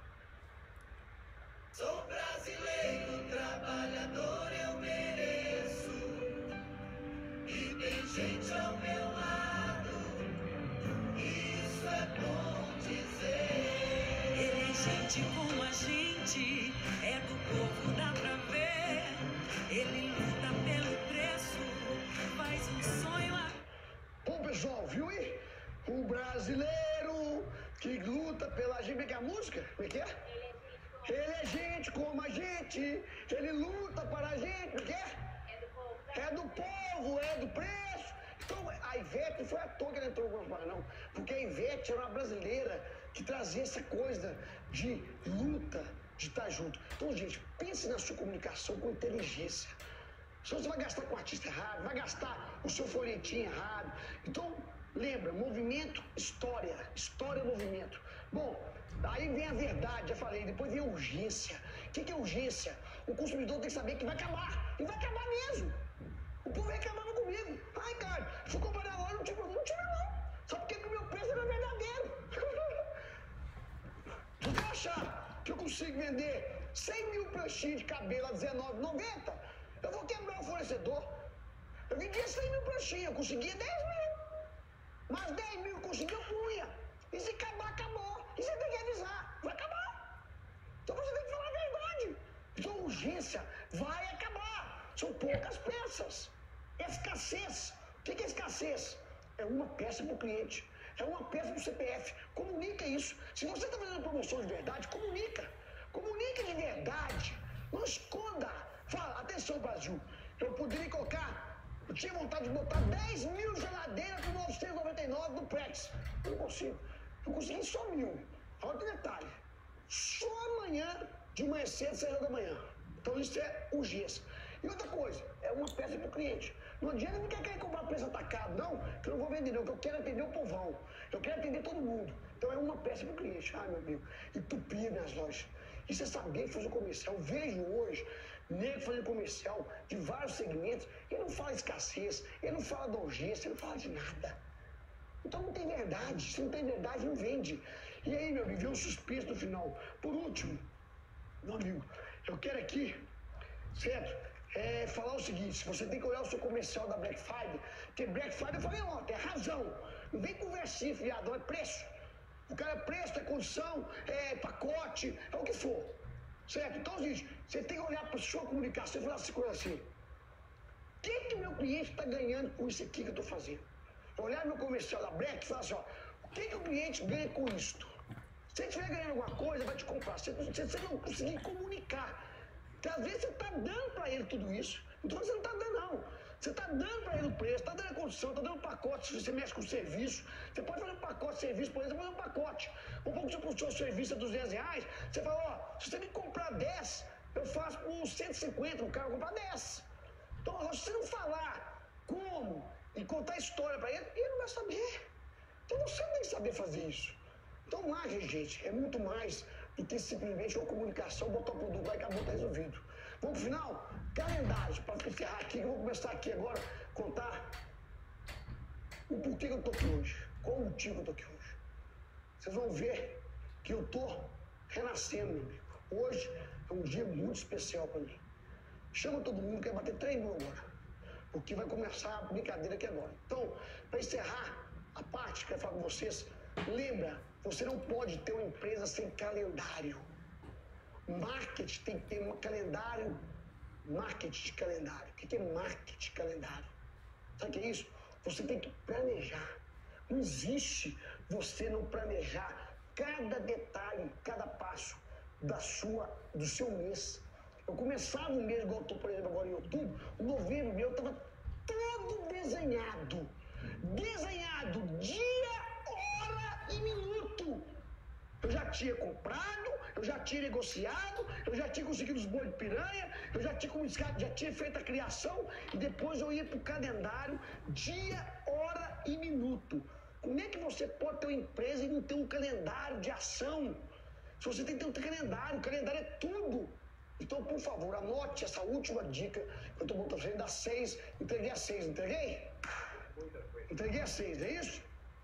Sou brasileiro, trabalhador, eu mereço. E tem gente ao meu lado, isso é bom dizer. Ele é gente como a gente, é do povo, dá pra ver. Ele luta pelo preço, faz um sonho a... Bom, pessoal, viu aí? O brasileiro que luta pela gente. Como é que é a música? Como é que é? Ele é gente como a gente, ele luta para a gente. Como é que é? É do povo. É do povo, é do preço. Então, a Ivete não foi à toa que ela entrou no Bolsonaro, não. Porque a Ivete era uma brasileira que trazia essa coisa de luta, de estar junto. Então, gente, pense na sua comunicação com inteligência. Se você vai gastar com o artista errado, vai gastar o seu folhetim errado. Então, lembra, movimento, história. História, movimento. Bom, aí vem a verdade, já falei. Depois vem a urgência. O que é urgência? O consumidor tem que saber que vai acabar. E vai acabar mesmo. O povo reclamava comigo. Ai, cara, se eu comprar na loja, não tinha problema. Não tinha, não. Só porque o meu preço era verdadeiro. Se você achar que eu consigo vender cem mil pranchinhas de cabelo a dezenove reais e noventa centavos, eu vou quebrar o fornecedor. Eu vendia cem mil pranchinhas, eu conseguia dez mil. Mas dez mil eu conseguia, eu punha. E se acabar, acabou. E você tem que avisar, vai acabar. Então você tem que falar a verdade. Então a urgência vai acabar. São poucas peças. Escassez. O que é escassez? É uma peça para o cliente. É uma peça para o C P F. Comunica isso. Se você está fazendo promoção de verdade, comunica. Comunica de verdade. Não esconda. Fala, atenção, Brasil. Eu poderia colocar, eu tinha vontade de botar dez mil geladeiras por novecentos e noventa e nove do Prex. Eu não consigo. Eu consegui só mil. Outro detalhe. Só amanhã, de manhã cedo, seis horas da manhã. Então isso é urgência. E outra coisa, é uma peça para o cliente. Não adianta ninguém querer comprar preço atacado, não, que eu não vou vender, não, que eu quero atender o povão. Eu quero atender todo mundo. Então é uma peça para o cliente. Ai, meu amigo, entupia minhas lojas. E você saber fazer comercial. Eu vejo hoje nego fazendo comercial de vários segmentos. Ele não fala escassez, ele não fala da urgência, ele não fala de nada. Então não tem verdade. Se não tem verdade, não vende. E aí, meu amigo, vem um suspense no final. Por último, meu amigo, eu quero aqui, certo? É, falar o seguinte, você tem que olhar o seu comercial da Black Friday, porque Black Friday eu falei ontem, é razão. Não vem conversinha, fiado, é preço. O cara é preço, é condição, é pacote, é o que for. Certo? Então, gente, você tem que olhar para a sua comunicação e falar assim, coisa assim. O que que meu cliente está ganhando com isso aqui que eu estou fazendo? Olhar meu comercial da Black e falar assim, ó, o que que o cliente ganha com isto? Se ele estiver ganhando alguma coisa, vai te comprar. Se você não conseguir comunicar, porque às vezes você está dando para ele tudo isso. Então você não está dando, não. Você está dando para ele o preço, está dando a condição, está dando um pacote. Se você mexe com serviço, você pode fazer um pacote de serviço, por exemplo, você pode fazer um pacote. Um pouco se o seu serviço é duzentos reais, você fala, ó, se você me comprar dez, eu faço por cento e cinquenta, o cara vai comprar dez. Então, se você não falar como e contar a história para ele, ele não vai saber. Então você tem que saber fazer isso. Então, margem, gente, é muito mais do que simplesmente uma comunicação, botar o produto lá e acabou, tá resolvido. Vamos pro final? Calendários, para encerrar aqui, eu vou começar aqui agora a contar o porquê que eu tô aqui hoje. Qual o motivo que eu tô aqui hoje. Vocês vão ver que eu tô renascendo, meu amigo. Hoje é um dia muito especial para mim. Chama todo mundo, quer bater três mil agora. Porque vai começar a brincadeira aqui agora. Então, para encerrar a parte que eu quero falar com vocês, lembra, você não pode ter uma empresa sem calendário. Marketing tem que ter um calendário. Marketing de calendário. O que é marketing de calendário? Sabe o que é isso? Você tem que planejar. Não existe você não planejar cada detalhe, cada passo da sua, do seu mês. Eu começava um mês, igual eu estou, por exemplo, agora em outubro, o novembro meu estava todo desenhado. Desenhado, dia, hora e minuto. Eu já tinha comprado, eu já tinha negociado, eu já tinha conseguido os bois de piranha, eu já tinha, já tinha feito a criação e depois eu ia para o calendário, dia, hora e minuto. Como é que você pode ter uma empresa e não ter um calendário de ação? Se você tem que ter um calendário, o calendário é tudo. Então, por favor, anote essa última dica que eu estou botando das seis. Entreguei a seis, entreguei? Entreguei a seis, é isso?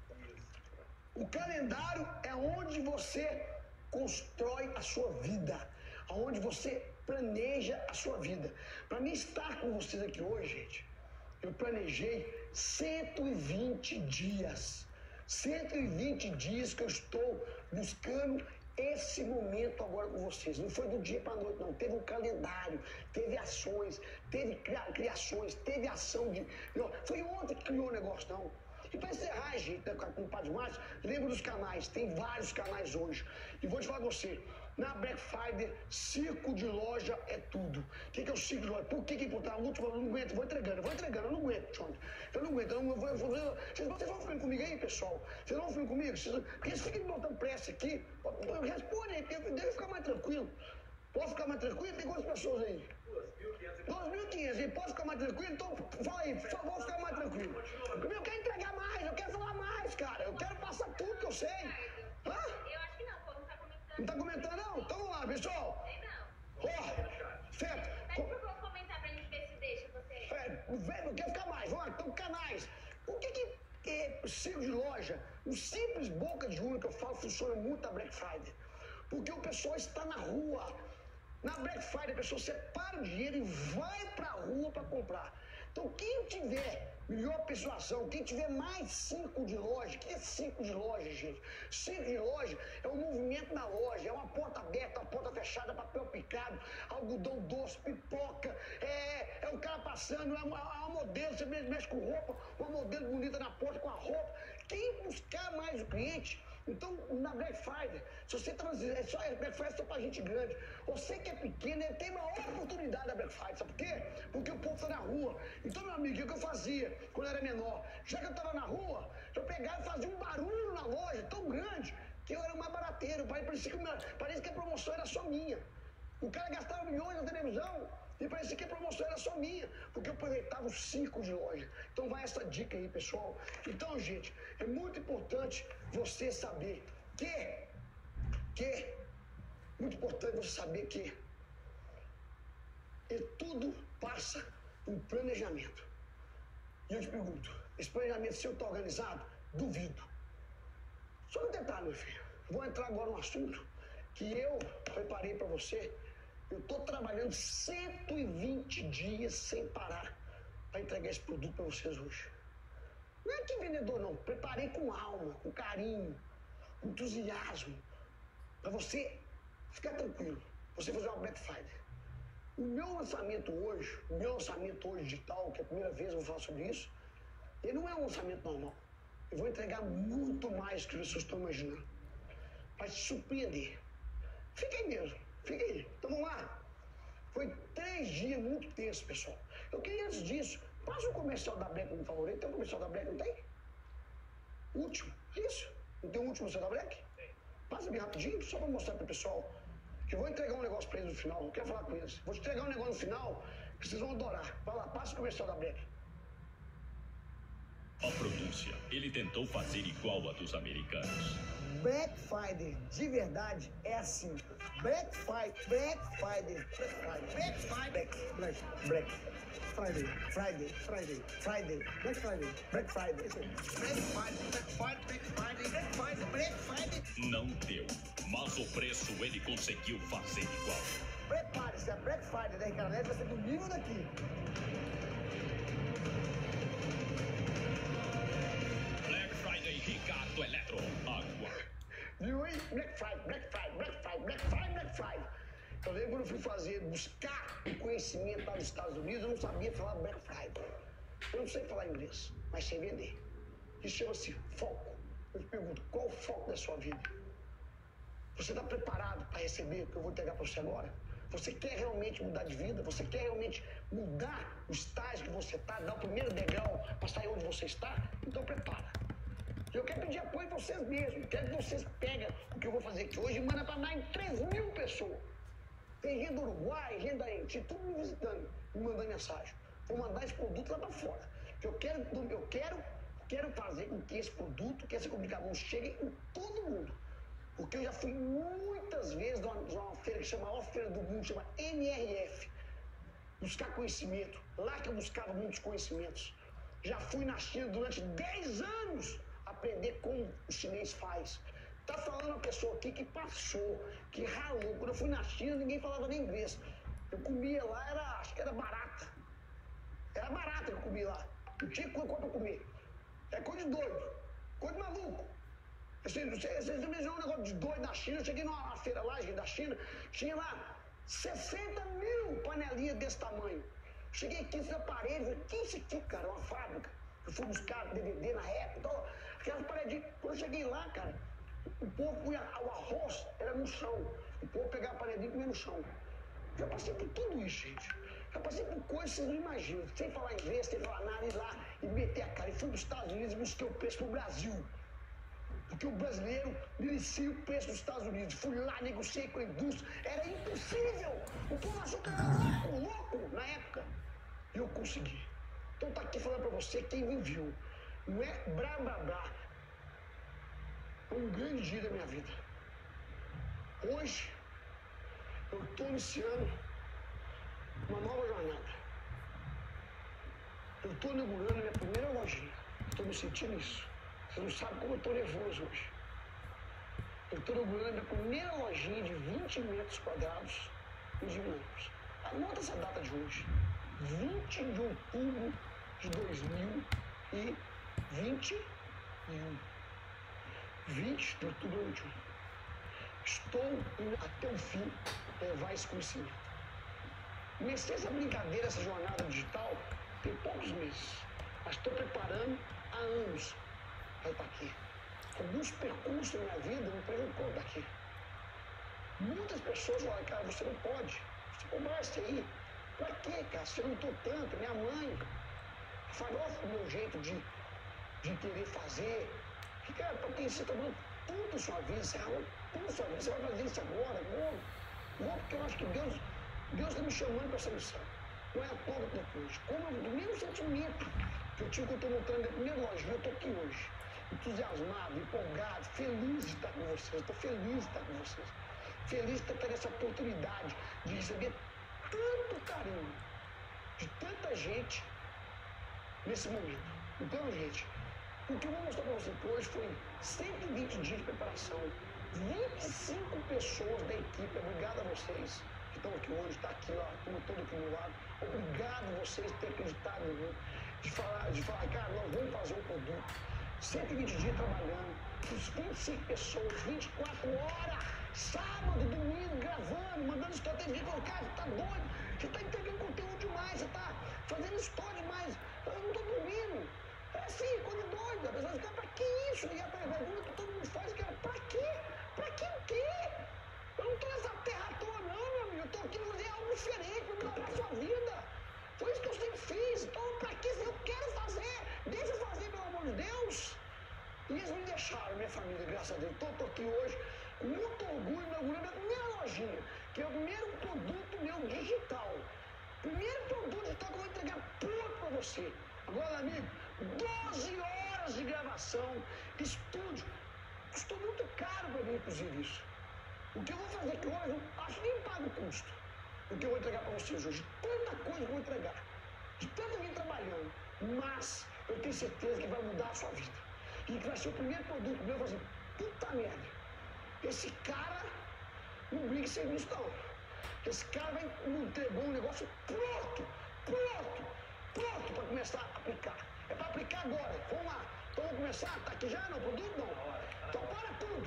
O calendário é onde você constrói a sua vida, onde você planeja a sua vida. Para mim estar com vocês aqui hoje, gente, eu planejei cento e vinte dias. cento e vinte dias que eu estou buscando esse momento agora com vocês. Não foi do dia para a noite, não. Teve um calendário, teve ações, teve criações, teve ação de... Foi ontem que criou o negócio, não. E para encerrar, gente, com o Padre Márcio, lembra dos canais, tem vários canais hoje. E vou te falar com você, na Black Friday, circo de loja é tudo. O que, que é o circo de loja? Por que que botar a última? Eu não aguento, vou entregando, eu vou entregando, eu não aguento, Tchonto. Eu não aguento, eu não vou, eu vou, eu vou, vocês, vocês vão ficando comigo aí, pessoal? Vocês vão ficando comigo? Vocês, porque vocês ficam botando pressa aqui, responde aí, deixa eu ficar mais tranquilo. Posso ficar mais tranquilo? Tem quantas pessoas aí? duas mil e quinhentos. E posso ficar mais tranquilo? Então, fala aí, por favor, ficar mais tranquilo. Eu quero entregar mais, eu quero falar mais, cara. Eu quero passar tudo que eu sei. Hã? Eu acho que não, pô, não tá comentando. Não tá comentando, não? Então vamos lá, pessoal. Sei não. Ó, certo. Pede pro povo comentar pra gente ver se deixa você. É, velho, eu quero ficar mais. Vamos lá, então, canais. O que que é circo de loja? O simples boca de urna que eu falo funciona muito na Black Friday. Porque o pessoal está na rua. Na Black Friday, a pessoa separa o dinheiro e vai para a rua para comprar. Então, quem tiver melhor persuasão, quem tiver mais cinco de loja, o que é cinco de loja, gente? Cinco de loja é o movimento da loja, é uma porta aberta, uma porta fechada, papel picado, algodão doce, pipoca, é, é o cara passando, é uma, é uma modelo, você mexe com roupa, uma modelo bonita na porta com a roupa. Quem buscar mais o cliente Então, na Black Friday, se você tá fazendo, é só é Black Friday só pra gente grande. Você que é pequeno, ele tem maior oportunidade da Black Friday, sabe por quê? Porque o povo tá na rua. Então, meu amigo, o que eu fazia quando eu era menor? Já que eu tava na rua, eu pegava e fazia um barulho na loja tão grande que eu era mais barateiro. Parecia que, minha, parecia que a promoção era só minha. O cara gastava milhões na televisão e parecia que a promoção era só minha, porque eu aproveitava o circo de loja. Então vai essa dica aí, pessoal. Então, gente, é muito importante você saber que, que, muito importante você saber que e tudo passa por planejamento. E eu te pergunto, esse planejamento seu está organizado? Duvido. Só um detalhe, meu filho. Vou entrar agora num assunto que eu preparei para você. Eu estou trabalhando cento e vinte dias sem parar para entregar esse produto para vocês hoje. Não é que vendedor, não. Preparei com alma, com carinho, com entusiasmo, para você ficar tranquilo. Você fazer uma Black Friday. O meu lançamento hoje, o meu lançamento hoje digital, que é a primeira vez que eu vou falar sobre isso, ele não é um lançamento normal. Eu vou entregar muito mais do que vocês estão imaginando. Vai te surpreender. Fica aí mesmo. Fica aí. Então vamos lá. Foi três dias muito tensos, pessoal. Eu queria, antes disso, passa o comercial da Black como favorito. Tem o comercial da Black, não tem? Último. Isso? Não tem o último comercial da Black? Tem. Passa bem rapidinho, só para mostrar para o pessoal. Que eu vou entregar um negócio para eles no final. Eu quero falar com eles. Vou te entregar um negócio no final que vocês vão adorar. Vai lá, passa o comercial da Black. A pronúncia, ele tentou fazer igual a dos americanos. Black Friday, de verdade, é assim. Black Friday, Black Friday, Black Friday, Black Friday, Black, Black, Friday, Friday, Friday, Friday, Black Friday, Black Friday, Black Friday, Black Friday, Black Friday, Black Friday, Black Friday. Não deu, mas o preço ele conseguiu fazer igual. Prepare-se, a Black Friday da Ricardo vai ser do nível daqui. Black Friday Ricardo Eletro. Água. Viu aí? Black Friday, Black Friday, Black Friday, Black Friday, Black Friday. Eu lembro quando eu fui fazer, buscar o conhecimento lá nos Estados Unidos, eu não sabia falar Black Friday. Eu não sei falar inglês, mas sei vender. Isso chama-se foco. Eu te pergunto, qual o foco da sua vida? Você está preparado para receber o que eu vou entregar para você agora? Você quer realmente mudar de vida? Você quer realmente mudar o estágio que você está, dar o primeiro degrau para sair onde você está? Então prepara. Eu quero pedir apoio de vocês mesmos. Quero que vocês peguem o que eu vou fazer aqui hoje e mandem para mais de três mil pessoas. Tem gente do Uruguai, gente da Argentina, tudo me visitando, me mandando mensagem. Vou mandar esse produto lá para fora. Eu quero, eu quero, quero fazer com que esse produto, que essa comunicação chegue em todo mundo. Porque eu já fui muitas vezes numa, numa feira que chama a maior feira do mundo, chama M R F. Buscar conhecimento. Lá que eu buscava muitos conhecimentos. Já fui na China durante dez anos aprender como o chinês faz. Tá falando uma pessoa aqui que passou, que ralou. Quando eu fui na China, ninguém falava nem inglês. Eu comia lá, era, acho que era barata. Era barata que eu comia lá. Não tinha coisa pra comer. É coisa de doido. Coisa de maluco. Vocês, vocês, vocês imaginam um negócio de doido na China? Eu cheguei numa feira lá, gente, da China, tinha lá sessenta mil panelinhas desse tamanho. Cheguei aqui, esses aparelhos, falei, que é isso aqui, cara? Uma fábrica. Eu fui buscar D V D na época, então, aquelas paredinhas. Quando eu cheguei lá, cara, o povo, o arroz era no chão. O povo pegava a paredinha e comia no chão. Já passei por tudo isso, gente. Já passei por coisas que vocês não imaginam. Sem falar inglês, sem falar nada, ir lá e meter a cara. E fui para os Estados Unidos e busquei o preço pro Brasil. Porque o brasileiro merecia o preço dos Estados Unidos. Fui lá, negociei com a indústria. Era impossível. O povo achou que eu era louco, louco na época. E eu consegui. Então tá aqui falando pra você, quem me viu. Não é blá blá blá. É um grande dia da minha vida. Hoje, eu estou iniciando uma nova jornada. Eu estou inaugurando a minha primeira lojinha. Estou me sentindo isso. Você não sabe como eu estou nervoso hoje. Eu estou inaugurando a minha primeira lojinha de vinte metros quadrados em Divinópolis. Anota essa data de hoje. vinte de outubro de dois mil e vinte e um. vinte de outubro de dois mil e vinte e um. Estou indo até o fim levar esse conhecimento. Comecei essa brincadeira, essa jornada digital, tem poucos meses. Mas estou preparando há anos para estar aqui. alguns percursos da minha vida me prejudicou daqui. Muitas pessoas falam, cara, você não pode. Você começa aí. Pra quê, cara? Você lutou tanto, minha mãe, a farofa do meu jeito de, de querer fazer. Que, cara, porque você tá dando tudo a sua vida, você ralou tudo a sua vida, você vai fazer isso agora, não. Não, porque eu acho que Deus, Deus está me chamando para essa missão. Não é à toa que eu tô hoje. Como eu, do mesmo sentimento que eu tive quando eu estou montando a primeira loja, eu estou aqui hoje. Entusiasmado, empolgado, feliz de estar com vocês. Estou feliz de estar com vocês. Feliz de ter essa oportunidade de receber tanto carinho de tanta gente nesse momento. Então, gente, o que eu vou mostrar para vocês hoje foi cento e vinte dias de preparação. vinte e cinco pessoas da equipe, obrigado a vocês que estão aqui hoje, está aqui, ó, como todo aqui do lado. Obrigado a vocês por terem acreditado em mim, de falar, de falar, cara, nós vamos fazer um produto. cento e vinte dias trabalhando, os vinte e cinco pessoas, vinte e quatro horas, sábado, domingo, gravando, mandando história. Tem gente que falou, cara, você tá doido, você tá entregando conteúdo demais, você tá fazendo história demais, eu não tô dormindo. É assim, coisa doida, a pessoa fica, pra que isso? E a pergunta que todo mundo faz, cara, pra quê? Pra que o quê? Eu não tô nessa terra à toa, não, meu amigo. Eu tô aqui pra fazer algo diferente, pra mudar a sua vida. Foi isso que eu sempre fiz. Então, pra que eu quero fazer? Deixa eu fazer, pelo amor de Deus. E eles me deixaram, minha família, graças a Deus. Então, eu tô aqui hoje, com muito orgulho, inaugurando a primeira lojinha, que é o primeiro produto meu digital. Primeiro produto digital que eu vou entregar pronto pra você. Agora, amigo, doze horas de gravação, estúdio. Custou muito caro para mim, inclusive, isso. O que eu vou fazer aqui hoje, eu acho que nem pago o custo. O que eu vou entregar para vocês hoje. Tanta coisa que eu vou entregar. De tanta gente trabalhando. Mas eu tenho certeza que vai mudar a sua vida. E que vai ser o primeiro produto meu. Eu vou fazer, puta merda. Esse cara não briga sem isso, não. Esse cara vai me entregar um negócio pronto. Pronto. Pronto para começar a aplicar. É para aplicar agora. Vamos lá. Então vamos começar? Tá aqui já? Não? Produto não? Então para tudo.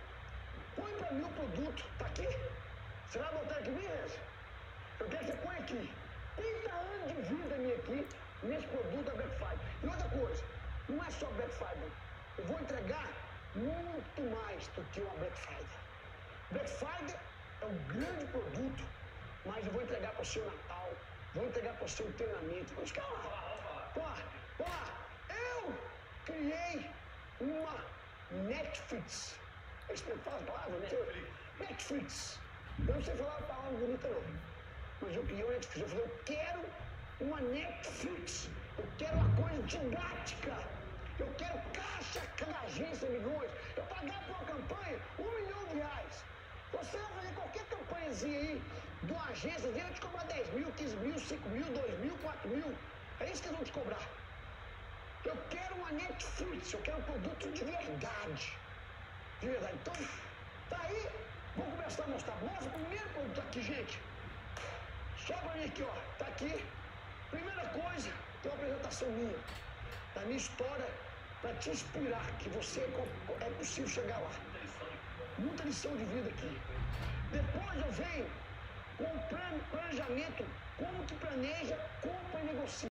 Põe para mim o produto. Tá aqui? Você vai botar aqui mesmo? Eu quero que você põe aqui. trinta anos de vida minha aqui nesse produto da Black Friday. E outra coisa, não é só Black Friday. Eu vou entregar muito mais do que uma Black Friday. Black Friday é um grande produto, mas eu vou entregar para o seu Natal, vou entregar para o seu treinamento. Vamos falar. Pô, pô, eu criei uma Netflix. Eles falam a palavra, né? Netflix. Eu não sei falar a palavra bonita, não. Mas eu criei uma Netflix. Eu falei, eu quero uma Netflix. Eu quero uma coisa didática. Eu quero caixa cada agência, milhões. Eu pagar por uma campanha um milhão de reais. Você vai fazer qualquer campanhazinha aí de uma agência, eles vão te cobrar dez mil, quinze mil, cinco mil, dois mil, quatro mil. É isso que eles vão te cobrar. Eu quero uma Netflix, eu quero um produto de verdade. De verdade. Então, tá aí. Vamos começar a mostrar. Mostra o primeiro produto aqui, gente. Só pra mim aqui, ó. Tá aqui. Primeira coisa, tem uma apresentação minha. Da minha história, pra te inspirar que você é possível chegar lá. Muita lição de vida aqui. Depois eu venho com o planejamento, como que planeja, compra e negocia.